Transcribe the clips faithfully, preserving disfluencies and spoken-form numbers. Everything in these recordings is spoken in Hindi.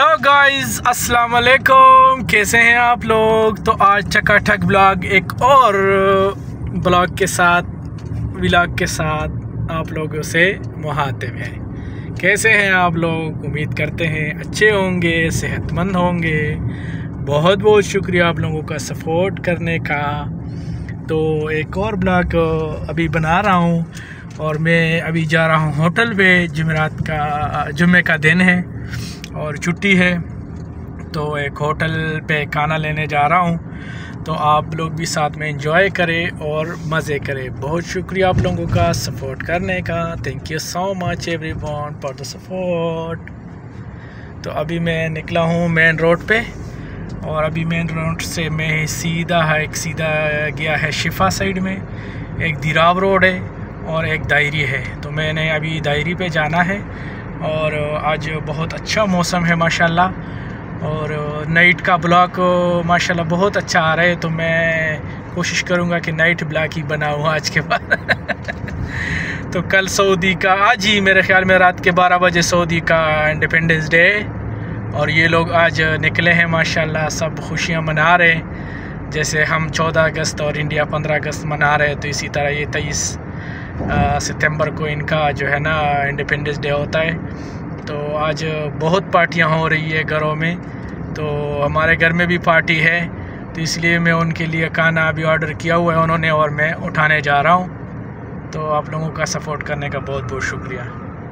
हेलो गाइस, अस्सलाम वालेकुम। कैसे हैं आप लोग? तो आज चकाठक ब्लॉग एक और ब्लॉग के साथ व्लॉग के साथ आप लोगों से मुखातिब है। कैसे हैं आप लोग? उम्मीद करते हैं अच्छे होंगे, सेहतमंद होंगे। बहुत बहुत शुक्रिया आप लोगों का सपोर्ट करने का। तो एक और ब्लॉग अभी बना रहा हूँ और मैं अभी जा रहा हूँ होटल पे। जुमेरात का जुम्मे का दिन है और छुट्टी है, तो एक होटल पे खाना लेने जा रहा हूँ। तो आप लोग भी साथ में एंजॉय करें और मज़े करें। बहुत शुक्रिया आप लोगों का सपोर्ट करने का। Thank you so much everyone for the support. तो अभी मैं निकला हूँ मेन रोड पे और अभी मेन रोड से मैं सीधा है एक सीधा गया है शिफा साइड में। एक दिराव रोड है और एक दायरी है। तो मैंने अभी दायरी पे जाना है और आज बहुत अच्छा मौसम है माशाल्लाह। और नाइट का ब्लॉग माशाल्लाह बहुत अच्छा आ रहा है। तो मैं कोशिश करूँगा कि नाइट ब्लॉग ही बनाऊँ आज के बाद। तो कल सऊदी का, आज ही मेरे ख्याल में रात के बारह बजे सऊदी का इंडिपेंडेंस डे और ये लोग आज निकले हैं माशाल्लाह। सब खुशियाँ मना रहे हैं, जैसे हम चौदह अगस्त और इंडिया पंद्रह अगस्त मना रहे हैं। तो इसी तरह ये तेईस सितंबर को इनका जो है ना इंडिपेंडेंस डे होता है। तो आज बहुत पार्टियां हो रही है घरों में। तो हमारे घर में भी पार्टी है, तो इसलिए मैं उनके लिए खाना अभी ऑर्डर किया हुआ है उन्होंने और मैं उठाने जा रहा हूं। तो आप लोगों का सपोर्ट करने का बहुत बहुत शुक्रिया।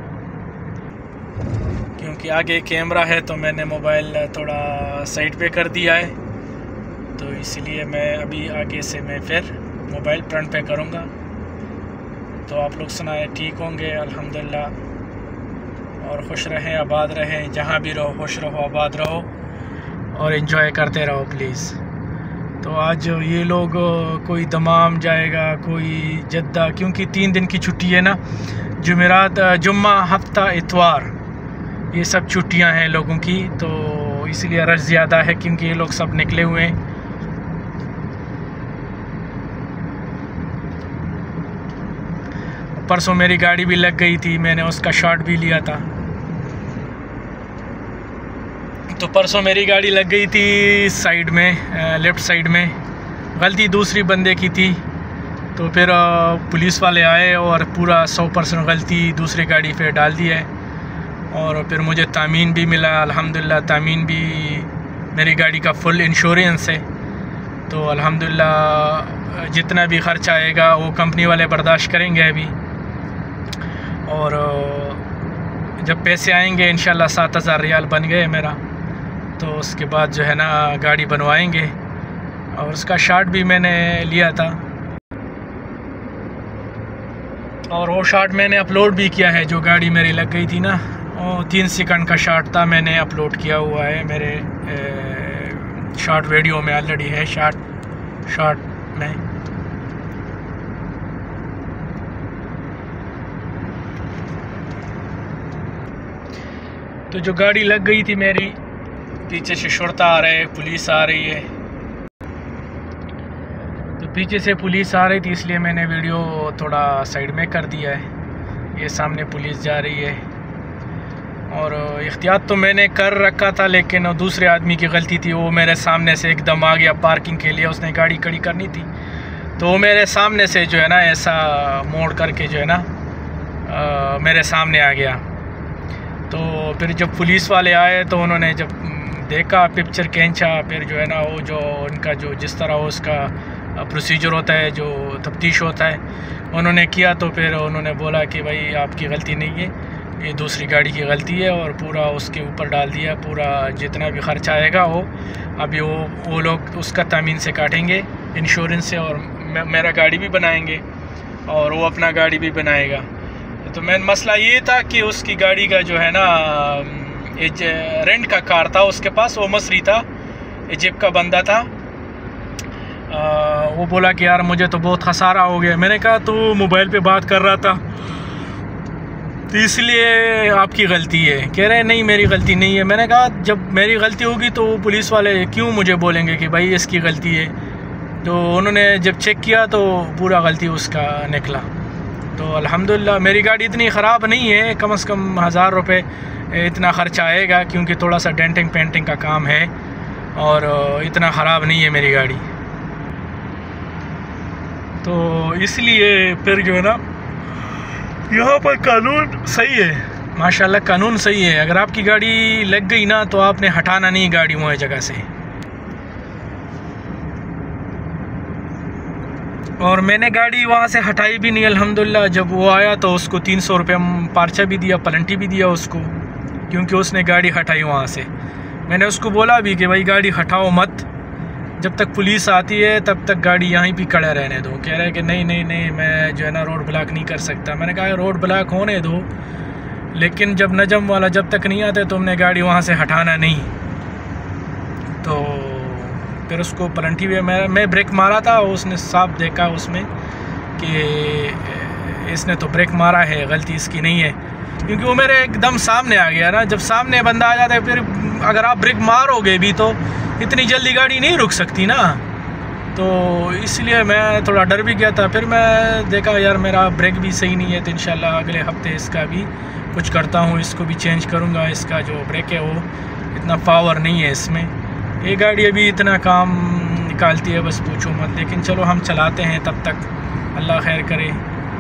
क्योंकि आगे कैमरा है तो मैंने मोबाइल थोड़ा साइड पे कर दिया है, तो इसलिए मैं अभी आगे से मैं फिर मोबाइल फ्रंट पे करूँगा। तो आप लोग सुनाए ठीक होंगे अल्हम्दुलिल्लाह। और खुश रहें, आबाद रहें, जहाँ भी रहो खुश रहो, आबाद रहो और एंजॉय करते रहो प्लीज़। तो आज ये लोग कोई दमाम जाएगा, कोई जद्दा, क्योंकि तीन दिन की छुट्टी है ना। जुमेरात, जुम्मा, हफ्ता, इतवार, ये सब छुट्टियां हैं लोगों की। तो इसलिए रश ज़्यादा है क्योंकि ये लोग सब निकले हुए हैं। परसों मेरी गाड़ी भी लग गई थी, मैंने उसका शॉट भी लिया था। तो परसों मेरी गाड़ी लग गई थी साइड में, लेफ़्ट साइड में। गलती दूसरी बंदे की थी। तो फिर पुलिस वाले आए और पूरा सौ परसेंट गलती दूसरी गाड़ी पे डाल दी है। और फिर मुझे तामीन भी मिला अल्हम्दुलिल्लाह। तामीन भी, मेरी गाड़ी का फुल इंश्योरेंस है। तो अल्हम्दुलिल्लाह जितना भी ख़र्च आएगा वो कंपनी वाले बर्दाश्त करेंगे अभी। और जब पैसे आएंगे इंशाल्लाह सात हज़ार रियाल बन गए मेरा, तो उसके बाद जो है ना गाड़ी बनवाएंगे। और उसका शॉट भी मैंने लिया था और वो शॉट मैंने अपलोड भी किया है। जो गाड़ी मेरी लग गई थी ना, वो तीन सेकंड का शॉट था, मैंने अपलोड किया हुआ है मेरे शॉर्ट वीडियो में ऑलरेडी है। शॉट शॉट में तो जो गाड़ी लग गई थी मेरी, पीछे से शुरता आ रहे, पुलिस आ रही है। तो पीछे से पुलिस आ रही थी इसलिए मैंने वीडियो थोड़ा साइड में कर दिया है। ये सामने पुलिस जा रही है और एहतियात तो मैंने कर रखा था, लेकिन दूसरे आदमी की गलती थी। वो मेरे सामने से एकदम आ गया पार्किंग के लिए, उसने गाड़ी खड़ी करनी थी तो वो मेरे सामने से जो है ना ऐसा मोड़ करके जो है ना आ, मेरे सामने आ गया। तो फिर जब पुलिस वाले आए तो उन्होंने जब देखा, पिक्चर खींचा, फिर जो है ना वो जो उनका जो जिस तरह उसका प्रोसीजर होता है, जो तफ्तीश होता है, उन्होंने किया। तो फिर उन्होंने बोला कि भाई आपकी गलती नहीं है, ये दूसरी गाड़ी की गलती है, और पूरा उसके ऊपर डाल दिया। पूरा जितना भी खर्चा आएगा वो अभी वो वो लोग उसका तामीन से काटेंगे, इंश्योरेंस से, और मेरा गाड़ी भी बनाएंगे और वो अपना गाड़ी भी बनाएगा। तो मेन मसला ये था कि उसकी गाड़ी का जो है ना एक रेंट का कार था उसके पास, वो मसरी था, इजिप्ट का बंदा था। आ, वो बोला कि यार मुझे तो बहुत खसारा हो गया। मैंने कहा तो मोबाइल पे बात कर रहा था तो इसलिए आपकी गलती है। कह रहे नहीं मेरी गलती नहीं है। मैंने कहा जब मेरी गलती होगी तो पुलिस वाले क्यों मुझे बोलेंगे कि भाई इसकी गलती है। तो उन्होंने जब चेक किया तो पूरा गलती उसका निकला। तो अल्हम्दुलिल्लाह मेरी गाड़ी इतनी ख़राब नहीं है, कम से कम हज़ार रुपये इतना ख़र्चा आएगा, क्योंकि थोड़ा सा डेंटिंग पेंटिंग का काम है और इतना ख़राब नहीं है मेरी गाड़ी। तो इसलिए फिर जो है ना यहाँ पर कानून सही है, माशाल्लाह कानून सही है। अगर आपकी गाड़ी लग गई ना तो आपने हटाना नहीं गाड़ी वहाँ जगह से। और मैंने गाड़ी वहाँ से हटाई भी नहीं अल्हम्दुलिल्लाह। जब वो आया तो उसको तीन सौ रुपये पार्चा भी दिया, पलंटी भी दिया उसको, क्योंकि उसने गाड़ी हटाई वहाँ से। मैंने उसको बोला भी कि भाई गाड़ी हटाओ मत, जब तक पुलिस आती है तब तक गाड़ी यहीं भी खड़ा रहने दो। कह रहे हैं कि नहीं नहीं नहीं मैं जो है ना रोड ब्लॉक नहीं कर सकता। मैंने कहा रोड ब्लॉक होने दो, लेकिन जब नजम वाला जब तक नहीं आते तुमने गाड़ी वहाँ से हटाना नहीं। तो फिर उसको पलंटी भी मैं मैं ब्रेक मारा था, उसने साफ देखा उसमें कि इसने तो ब्रेक मारा है, गलती इसकी नहीं है, क्योंकि वो मेरे एकदम सामने आ गया ना। जब सामने बंदा आ जाता है फिर अगर आप ब्रेक मारोगे भी तो इतनी जल्दी गाड़ी नहीं रुक सकती ना। तो इसलिए मैं थोड़ा डर भी गया था। फिर मैं देखा यार मेरा ब्रेक भी सही नहीं है, तो इंशाल्लाह अगले हफ्ते इसका भी कुछ करता हूँ, इसको भी चेंज करूँगा। इसका जो ब्रेक है वो इतना पावर नहीं है इसमें। ये गाड़ी अभी इतना काम निकालती है बस पूछो मत। लेकिन चलो हम चलाते हैं तब तक, अल्लाह खैर करे।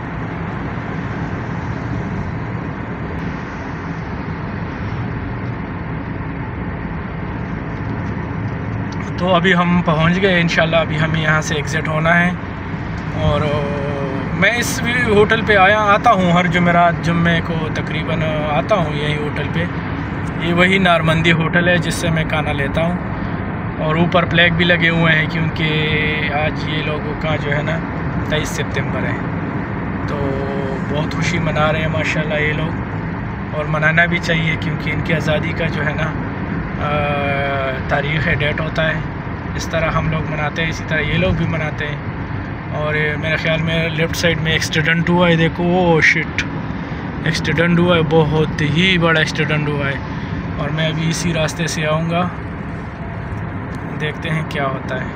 तो अभी हम पहुंच गए इंशाल्लाह। अभी हमें यहाँ से एग्ज़िट होना है। और मैं इस होटल पे आया आता हूँ हर जुमेरात जुम्मे को तकरीबन आता हूँ यही होटल पे। ये वही नारमंदी होटल है जिससे मैं खाना लेता हूँ। और ऊपर फ्लैग भी लगे हुए हैं, क्योंकि आज ये लोगों का जो है ना तेईस सितंबर है, तो बहुत खुशी मना रहे हैं माशाल्लाह ये लोग। और मनाना भी चाहिए, क्योंकि इनकी आज़ादी का जो है ना तारीख़ है, डेट होता है। इस तरह हम लोग मनाते हैं, इसी तरह ये लोग भी मनाते हैं। और मेरे ख़्याल में लेफ़्ट साइड में एक्सीडेंट हुआ है, देखो वो शिट एक्सीडेंट हुआ है, बहुत ही बड़ा एक्सीडेंट हुआ है। और मैं अभी इसी रास्ते से आऊँगा, देखते हैं क्या होता है।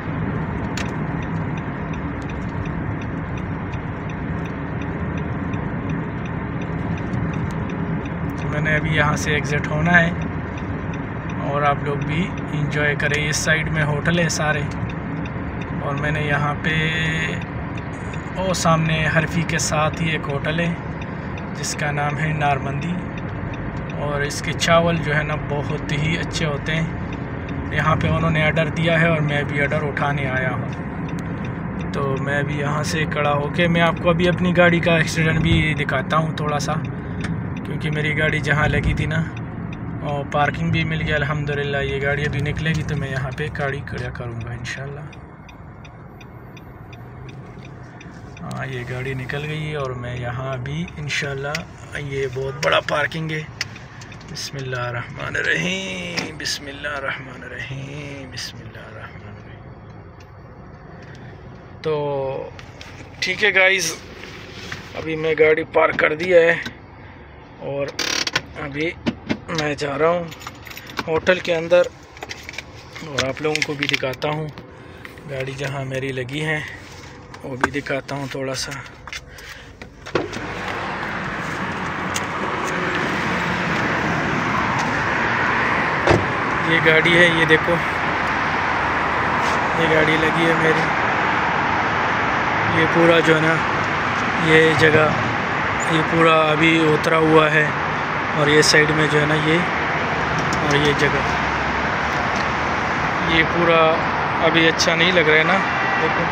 तो मैंने अभी यहाँ से एग्ज़िट होना है और आप लोग भी इंजॉय करें। इस साइड में होटल है सारे, और मैंने यहाँ पे ओ सामने हरफी के साथ ही एक होटल है जिसका नाम है नारमंदी। और इसके चावल जो है ना बहुत ही अच्छे होते हैं। यहाँ पे उन्होंने ऑर्डर दिया है और मैं भी ऑर्डर उठाने आया हूँ। तो मैं भी यहाँ से खड़ा होके मैं आपको अभी अपनी गाड़ी का एक्सीडेंट भी दिखाता हूँ थोड़ा सा, क्योंकि मेरी गाड़ी जहाँ लगी थी ना और पार्किंग भी मिल गया अल्हम्दुलिल्लाह। ये गाड़ी अभी निकलेगी तो मैं यहाँ पे गाड़ी खड़ा करूँगा इंशाल्लाह। हाँ ये गाड़ी निकल गई और मैं यहाँ भी इंशाल्लाह। ये बहुत बड़ा पार्किंग है। बिस्मिल्लाहिर्रहमानिर्रहीम, बिस्मिल्लाहिर्रहमानिर्रहीम, बिस्मिल्लाहिर्रहमानिर्रहीम। तो ठीक है गाइस, अभी मैं गाड़ी पार्क कर दिया है और अभी मैं जा रहा हूँ होटल के अंदर। और आप लोगों को भी दिखाता हूँ गाड़ी जहाँ मेरी लगी है, वो भी दिखाता हूँ थोड़ा सा। ये गाड़ी है, ये देखो ये गाड़ी लगी है मेरी। ये पूरा जो है ना ये जगह ये पूरा अभी उतरा हुआ है, और ये साइड में जो है ना ये और ये जगह ये पूरा अभी अच्छा नहीं लग रहा है ना, देखो,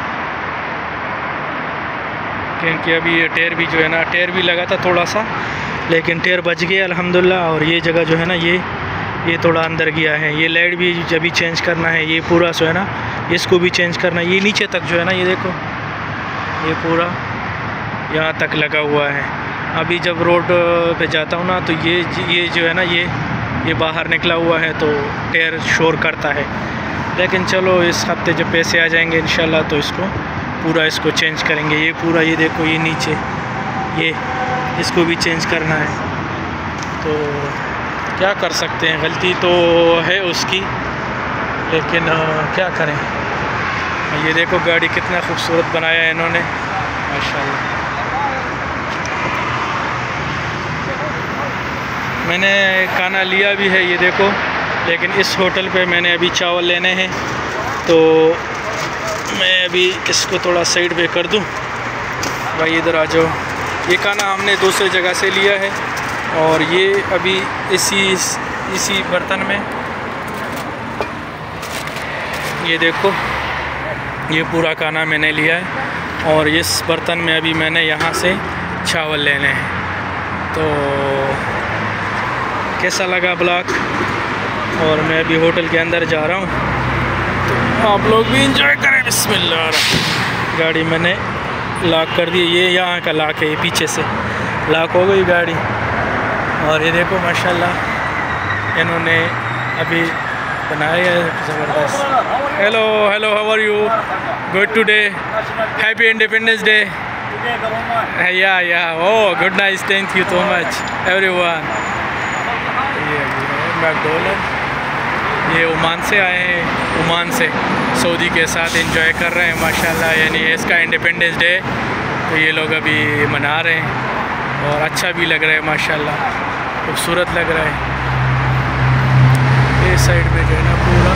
क्योंकि अभी ये टायर भी जो है ना टायर भी लगा था थोड़ा सा, लेकिन टायर बच गया अल्हम्दुलिल्लाह। और ये जगह जो है ना ये ये थोड़ा अंदर गया है। ये लाइट भी अभी चेंज करना है, ये पूरा जो है ना इसको भी चेंज करना है। ये नीचे तक जो है ना ये देखो ये पूरा यहाँ तक लगा हुआ है। अभी जब रोड पे जाता हूँ ना तो ये ये जो है ना ये ये बाहर निकला हुआ है तो टायर शोर करता है। लेकिन चलो इस हफ्ते जब पैसे आ जाएंगे इंशाल्लाह तो इसको पूरा इसको चेंज करेंगे। ये पूरा ये देखो ये नीचे ये इसको भी चेंज करना है। तो क्या कर सकते हैं, गलती तो है उसकी, लेकिन आ, क्या करें। ये देखो गाड़ी कितना खूबसूरत बनाया है इन्होंने माशाल्लाह। मैंने खाना लिया भी है, ये देखो, लेकिन इस होटल पे मैंने अभी चावल लेने हैं, तो मैं अभी इसको थोड़ा साइड पे कर दूं। भाई इधर आ जाओ। ये खाना हमने दूसरी जगह से लिया है और ये अभी इसी इसी बर्तन में, ये देखो, ये पूरा खाना मैंने लिया है और इस बर्तन में अभी मैंने यहाँ से चावल लेने हैं। तो कैसा लगा ब्लॉग? और मैं अभी होटल के अंदर जा रहा हूँ, तो आप लोग भी इंजॉय करें। बिस्मिल्लाह। गाड़ी मैंने लॉक कर दी, ये यहाँ का लॉक है, ये पीछे से लॉक हो गई गाड़ी। और ये देखो माशाल्लाह इन्होंने अभी बनाया है ज़बरदस्त। Hello hello, how are you? Good today, happy Independence Day. Yeah yeah oh good nice, thank you so much everyone. ये मैकडोनल्ड, ये ओमान से आए हैं, ओमान से सऊदी के साथ एंजॉय कर रहे हैं माशाल्लाह। यानी इसका इंडिपेंडेंस डे तो ये लोग अभी मना रहे हैं और अच्छा भी लग रहा है माशाल्लाह, खूबसूरत लग रहा है। इस साइड में जो है ना पूरा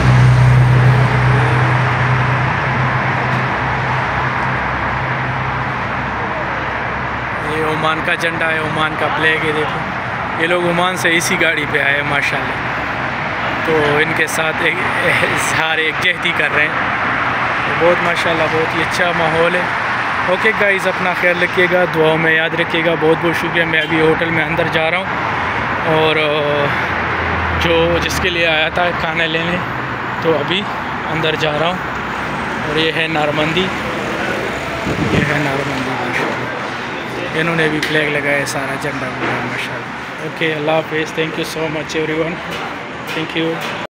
ये ओमान का झंडा है, ओमान का फ्लैग है। देखो ये लोग ओमान से इसी गाड़ी पे आए हैं माशाल्लाह, तो इनके साथ एक इजहार एकजहती कर रहे हैं। तो बहुत माशाल्लाह बहुत ही अच्छा माहौल है। ओके गाइस, अपना ख्याल रखिएगा, दुआओं में याद रखिएगा। बहुत बहुत शुक्रिया। मैं अभी होटल में अंदर जा रहा हूँ और जो जिसके लिए आया था खाना लेने, तो अभी अंदर जा रहा हूँ। और ये है नारमंदी, ये है नारमंदी माशाल्लाह। इन्होंने भी फ्लैग लगाया, सारा झंडा लगाया माशाल्लाह। ओके, अल्लाह हाफिज़, thank you so much everyone, thank you.